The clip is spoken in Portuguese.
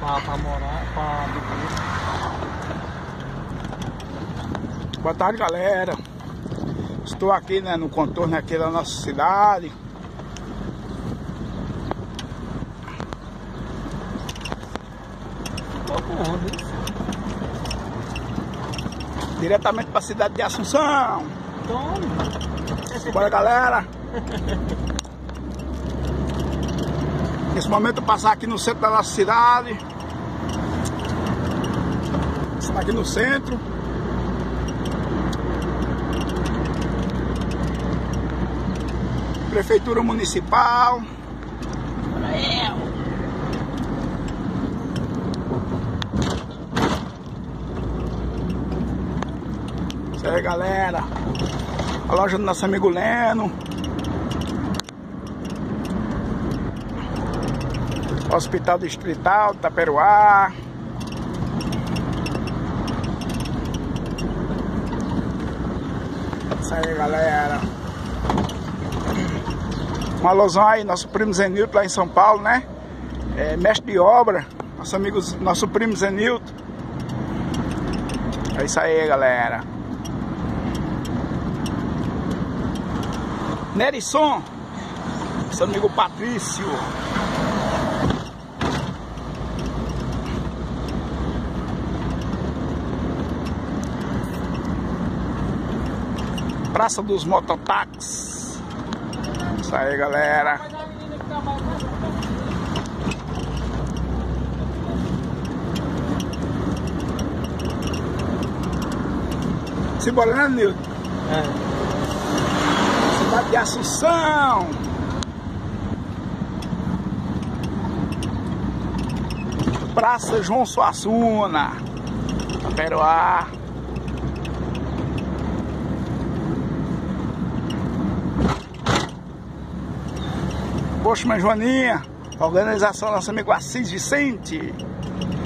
pra morar, pra viver. Boa tarde, galera. Estou aqui, né, no contorno aqui da nossa cidade. Diretamente para a cidade de Assunção. Bora, galera. Nesse momento eu passar aqui no centro da nossa cidade. Está aqui no centro. Prefeitura Municipal. Isso aí, galera. A loja do nosso amigo Leno. Hospital Distrital de Itaperuá. Isso aí, galera. Um alusão aí, nosso primo Zenilton lá em São Paulo, né? Mestre de obra, nosso primo Zenilton. É isso aí, galera. Nerisson, nosso amigo Patrício. Praça dos Mototáxis. Isso aí, galera. Simbora, né, Nilton? Cidade de Assunção. Praça João Suassuna, Itaperuá. Poxa, Joaninha, organização nosso amigo Assis Vicente.